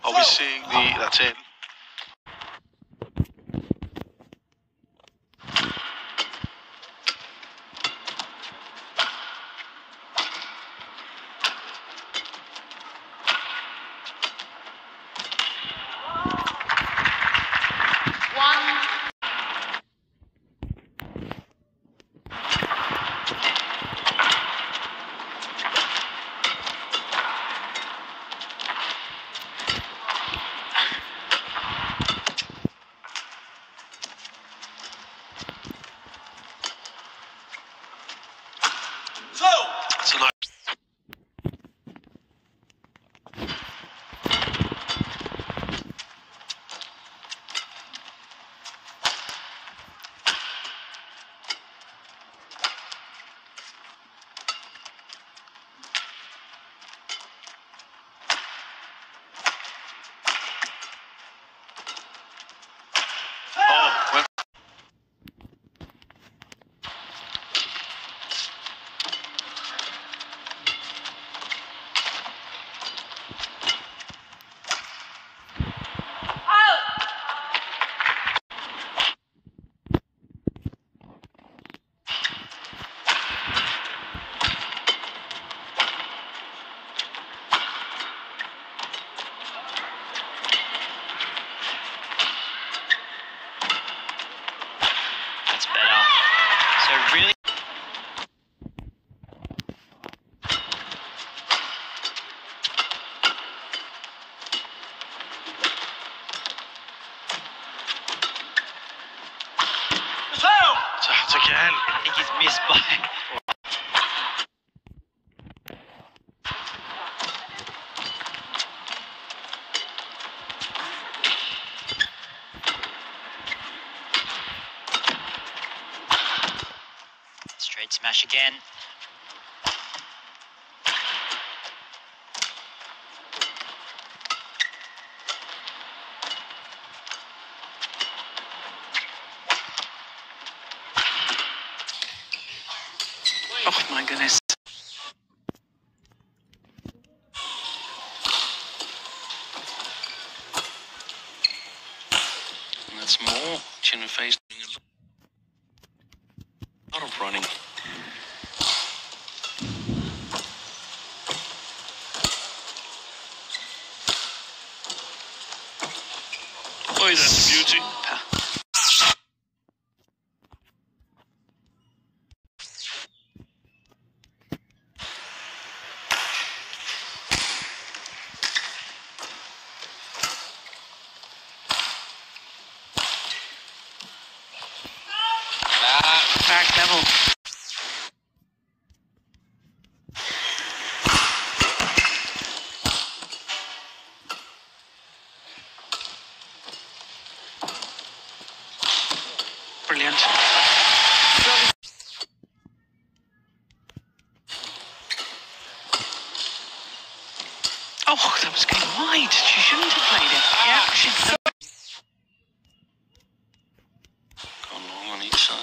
Are we seeing that's in? It's a nice. Oh, well. That's better. So really. It's again. I think he's missed by. Straight smash again. Oh my goodness. And that's more. Chin and face doing a lot of running. Oh, that's a beauty. Back level. Brilliant. Oh, that was going wide. She shouldn't have played it. Yeah, she's gone long on each side.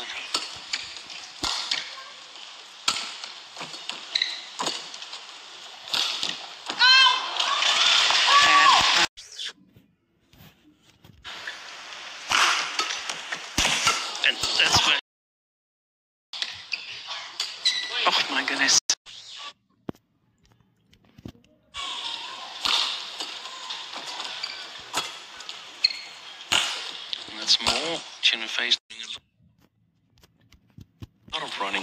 And that's where. Oh my goodness. And that's more. Chin and face doing a lot of running.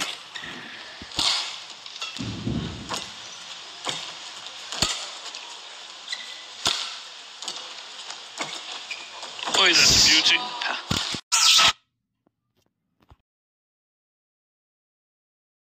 Oh, that's a beauty.